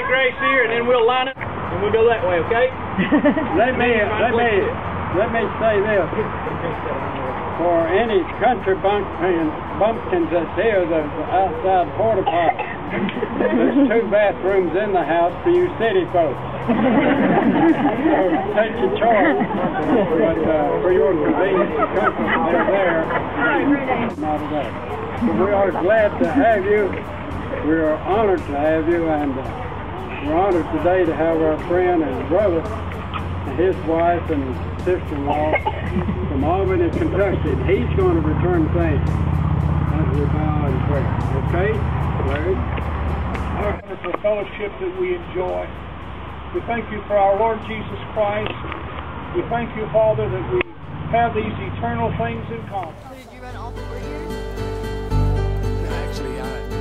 Grace here, and then we'll line up, and we'll go that way, okay? Let me say this. For any country bumpkins that's here, there's the outside porta potty. There's 2 bathrooms in the house for you city folks. So take your choice, but for your convenience and comfort, they're there. Not there. But we are glad to have you. We are honored to have you, and we're honored today to have our friend and brother and his wife and sister-in-law from Albany, Kentucky. He's going to return thanks as we bow in prayer. Okay, Larry? Our wonderful fellowship that we enjoy. We thank you for our Lord Jesus Christ. We thank you, Father, that we have these eternal things in common. Did you run all 4 years? No, actually,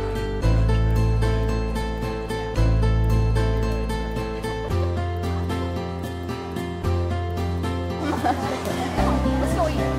Let's go eat.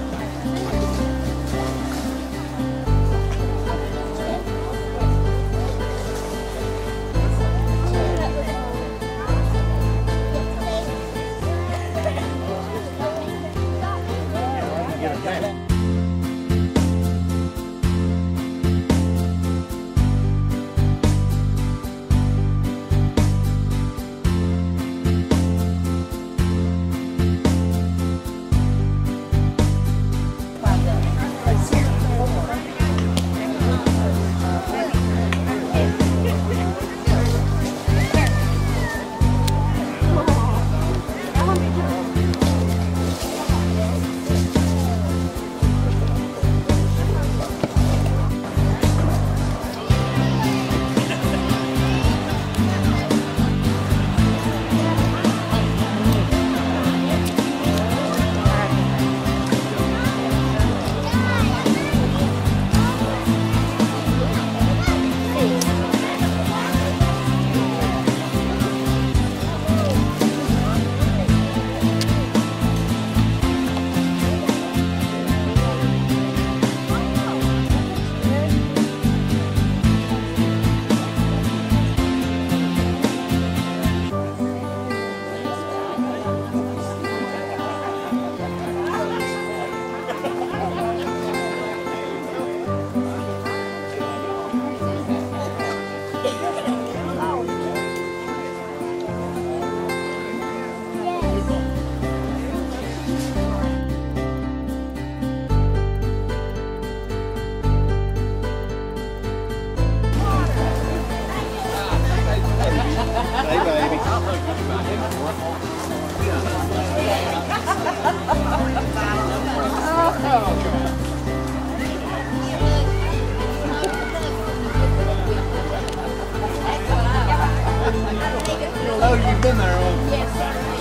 oh, you've been there. Yes.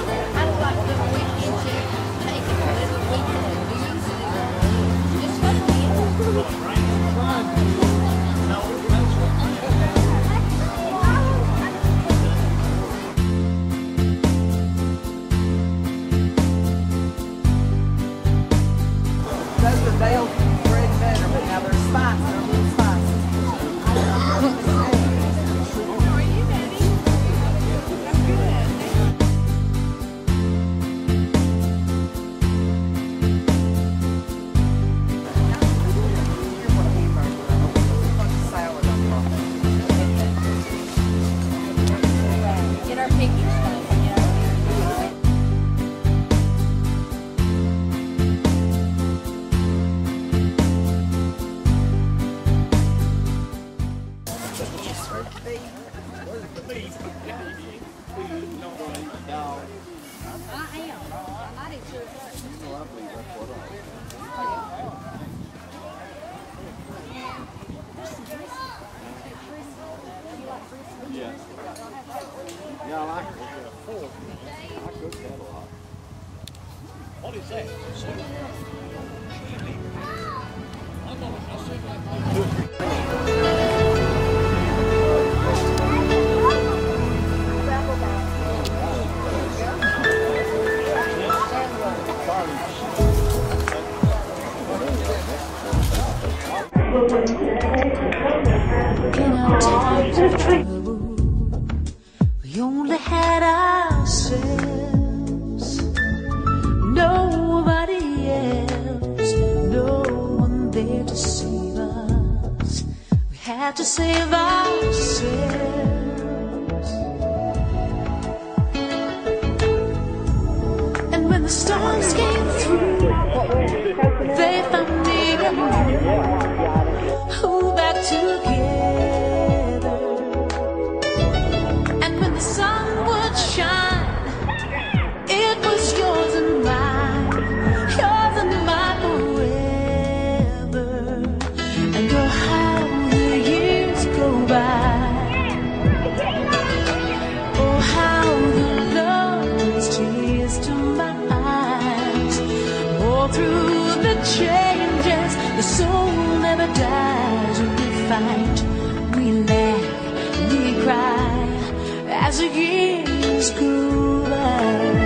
I would like to weekend check, take a little weekend news. Just let me Those are Dale bread better, but now they're spicy. They're a little spicy. get our picking stuff, you know. Yeah, I like it. I cook that a lot. What is that? had to save ourselves. And when the storms came through, they found me who back together. And when the sun would shine, it was yours and mine, yours and mine forever. And oh, how the years go by. Oh, how the love brings tears to my eyes. All through the changes, the soul never dies. We fight, we laugh, we cry as the years go by.